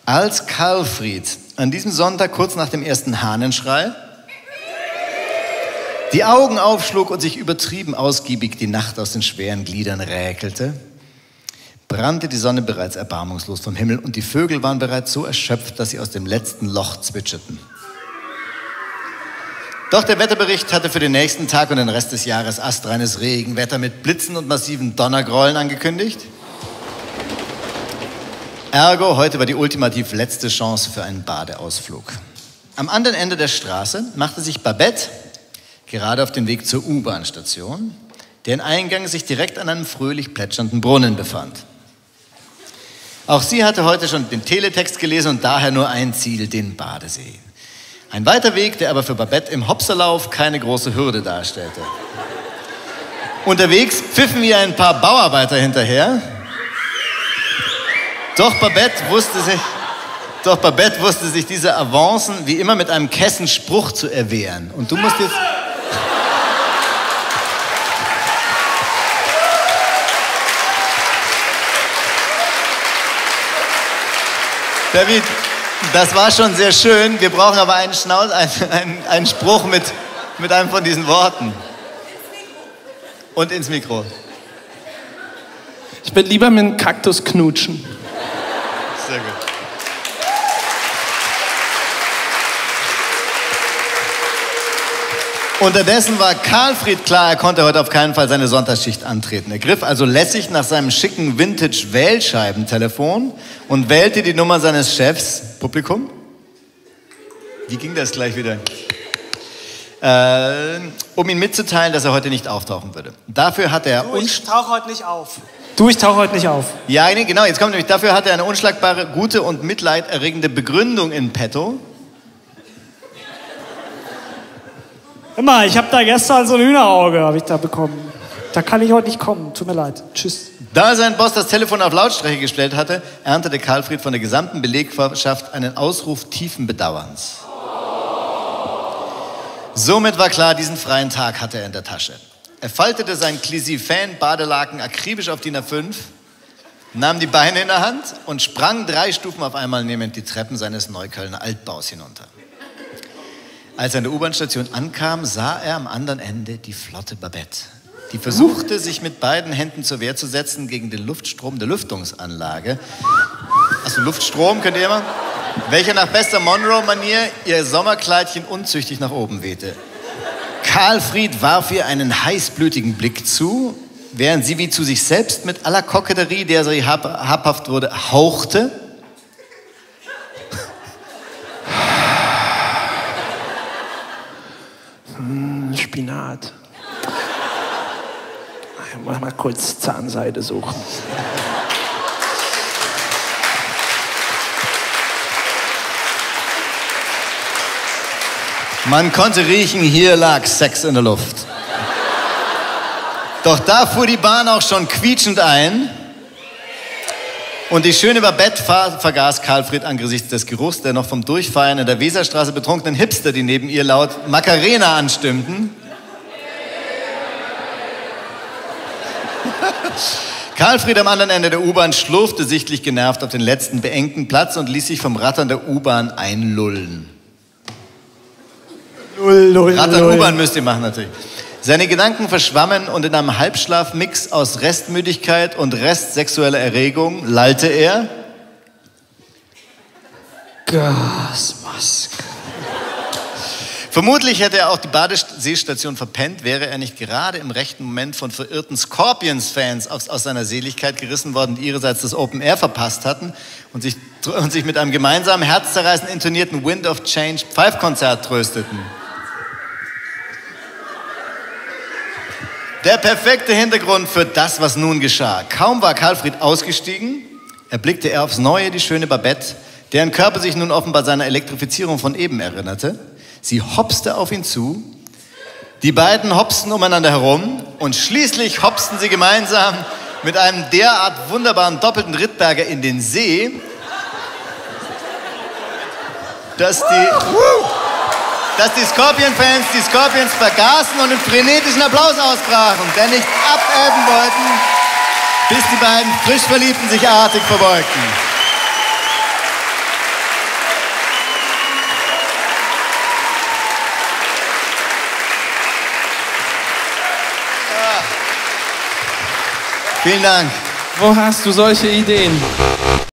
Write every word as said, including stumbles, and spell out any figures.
Als Karlfried an diesem Sonntag kurz nach dem ersten Hahnenschrei die Augen aufschlug und sich übertrieben ausgiebig die Nacht aus den schweren Gliedern räkelte, brannte die Sonne bereits erbarmungslos vom Himmel und die Vögel waren bereits so erschöpft, dass sie aus dem letzten Loch zwitscherten. Doch der Wetterbericht hatte für den nächsten Tag und den Rest des Jahres astreines Regenwetter mit Blitzen und massiven Donnergrollen angekündigt. Ergo, heute war die ultimativ letzte Chance für einen Badeausflug. Am anderen Ende der Straße machte sich Babette gerade auf den Weg zur U-Bahn-Station, deren Eingang sich direkt an einem fröhlich plätschernden Brunnen befand. Auch sie hatte heute schon den Teletext gelesen und daher nur ein Ziel, den Badesee. Ein weiter Weg, der aber für Babette im Hopserlauf keine große Hürde darstellte. Unterwegs pfiffen ihr ein paar Bauarbeiter hinterher. Doch Babette wusste sich, doch Babette wusste sich diese Avancen wie immer mit einem kessen Spruch zu erwehren. Und du musst jetzt... David, das war schon sehr schön. Wir brauchen aber einen, Schnauz, einen, einen, einen Spruch mit, mit einem von diesen Worten. Und ins Mikro. Ich würde lieber mit einem Kaktus knutschen. Sehr gut. Unterdessen war Karlfried klar, er konnte heute auf keinen Fall seine Sonntagsschicht antreten. Er griff also lässig nach seinem schicken Vintage-Wählscheibentelefon und wählte die Nummer seines Chefs. Publikum? Wie ging das gleich wieder? Äh, um ihm mitzuteilen, dass er heute nicht auftauchen würde. Dafür hatte er... Du, ich tauche heute nicht auf. Du, ich tauche heute nicht auf. Ja, nee, genau, jetzt kommt nämlich, dafür hatte er eine unschlagbare, gute und mitleiderregende Begründung in petto. Immer, ich habe da gestern so ein Hühnerauge, habe ich da bekommen. Da kann ich heute nicht kommen, tut mir leid. Tschüss. Da sein Boss das Telefon auf Lautsprecher gestellt hatte, erntete Karlfried von der gesamten Belegschaft einen Ausruf tiefen Bedauerns. Somit war klar, diesen freien Tag hatte er in der Tasche. Er faltete sein Clisi-Fan-Badelaken akribisch auf DIN A fünf, nahm die Beine in der Hand und sprang drei Stufen auf einmal nehmend die Treppen seines Neuköllner Altbaus hinunter. Als er an der U-Bahn-Station ankam, sah er am anderen Ende die flotte Babette. Die versuchte, sich mit beiden Händen zur Wehr zu setzen gegen den Luftstrom der Lüftungsanlage. Achso, Luftstrom könnt ihr immer? Welcher nach bester Monroe-Manier ihr Sommerkleidchen unzüchtig nach oben wehte. Karlfried warf ihr einen heißblütigen Blick zu, während sie wie zu sich selbst mit aller Koketterie, der sie hab, habhaft wurde, hauchte. Hm, Spinat. Ich muss mal kurz Zahnseide suchen. Man konnte riechen, hier lag Sex in der Luft. Doch da fuhr die Bahn auch schon quietschend ein und die schöne Babette vergaß Karlfried angesichts des Geruchs der noch vom Durchfeiern in der Weserstraße betrunkenen Hipster, die neben ihr laut Macarena anstimmten. Karlfried am anderen Ende der U-Bahn schlurfte sichtlich genervt auf den letzten beengten Platz und ließ sich vom Rattern der U-Bahn einlullen. Lull, lull, Rattern lull. U-Bahn müsst ihr machen natürlich. Seine Gedanken verschwammen und in einem Halbschlafmix aus Restmüdigkeit und Restsexueller Erregung lallte er. Gasmaske. Vermutlich hätte er auch die Badeseestation verpennt, wäre er nicht gerade im rechten Moment von verirrten Scorpions-Fans aus, aus seiner Seligkeit gerissen worden, die ihrerseits das Open Air verpasst hatten und sich, und sich mit einem gemeinsamen, herzzerreißend intonierten Wind of Change Pfeifkonzert trösteten. Der perfekte Hintergrund für das, was nun geschah. Kaum war Karlfried ausgestiegen, erblickte er aufs Neue die schöne Babette, deren Körper sich nun offenbar seiner Elektrifizierung von eben erinnerte. Sie hopste auf ihn zu, die beiden hopsten umeinander herum und schließlich hopsten sie gemeinsam mit einem derart wunderbaren doppelten Rittberger in den See, dass die... dass die Scorpion-Fans die Scorpions vergaßen und in frenetischen Applaus ausbrachen, der nicht abebben wollten, bis die beiden frisch Verliebten sich artig verbeugten. Vielen Dank. Wo hast du solche Ideen?